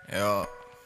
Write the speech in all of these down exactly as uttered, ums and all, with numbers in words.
Joo.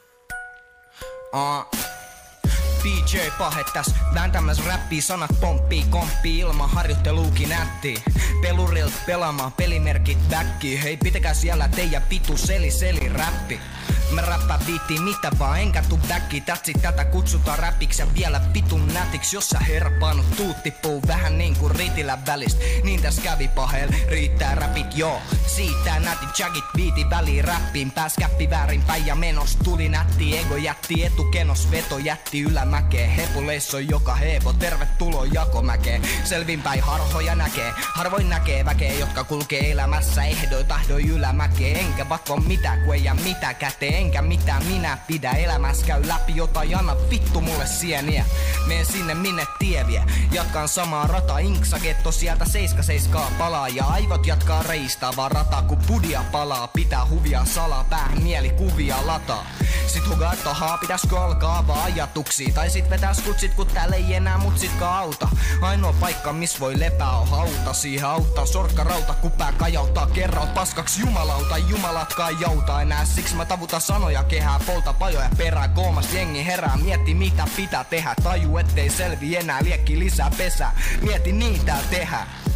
Uh. D J Pahe täs vääntämäs räppii, sanat pomppii, komppii, ilman harjoitteluukin nätti. Pelurilt pelaamaan pelimerkit backi. Hei pitäkää siellä teijä vitu seli seli räppi. Mä räppää biittiin mitä vaan, enkä tuu backi. Tätsi tätä kutsutaan räpiksi ja vielä vitun nätiksi. Jos sä herpaanut tuut tippuu vähän niinku ritilän välist. Niin täs kävi Pahel, riittää räpit joo. Siitä nätit jackit biitin väliin räppiin. Pääs käppi väärinpäin ja menos tuli nätti. Ego jätti etukenos, veto jätti ylämäkeen. Hepuleissa on joka hepo, tervetuloa jakomäkeen. Selvinpäin harhoja näkee, harvoin näkee väkeä, jotka kulkee elämässä ehdoin tahdoin ylämäkeen. Enkä vakko mitä kun ei jää mitä käteen. Enkä mitä minä pidä, elämäs käy läpi jotain, anna vittu mulle sieniä. Meen sinne minne tie vie, jatkan samaa rata. Inksagetto sieltä seiska seiskaa palaa ja aivot jatkaa reistaavaa rataa. Kun budia palaa, pitää huvia salaa, päähän mielikuvia lataa. Sit hugaattohaa, pitäiskö alkaa vaan ajatuksia. Tai sit vetää skutsit, kun täällä ei enää mutsitka auta. Ainoa paikka miss voi lepää on hauta. Siihen auttaa sorkka rauta, kun pää kajauttaa. Kerraut paskaks jumalauta, jumalatkaa joutaa enää. Siksi mä tavutan sanoja kehää, polta pajoja perään. Koomas jengi herää, mietti mitä pitää tehdä. Taju ettei selvi enää, liekki lisää pesää. Mieti niitä tehdä.